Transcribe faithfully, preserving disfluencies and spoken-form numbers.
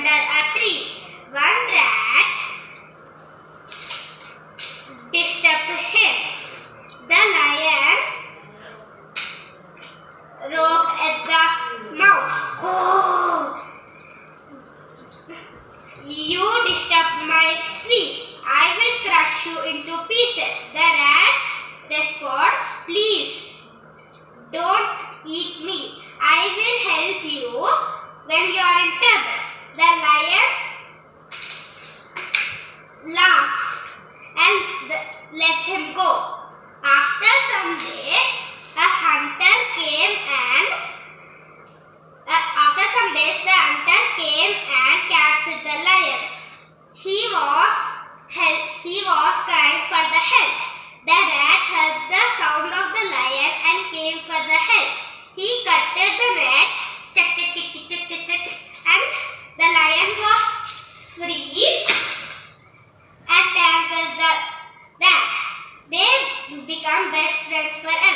under a tree. One rat disturbed him. The lion roared at the mouse. Oh, you disturbed my sleep. I will crush you into pieces. The rat responded, please don't eat me. I will help you when you are in trouble. The lion laughed and let him go. After some days, a hunter came and uh, after some days the hunter came and captured the lion. He was help, he was crying for the help. The rat heard the sound of the lion and came for the help. He cutted the net, check, check, check, check, check, check, and the lion was free and tackled the rat. They become best friends forever.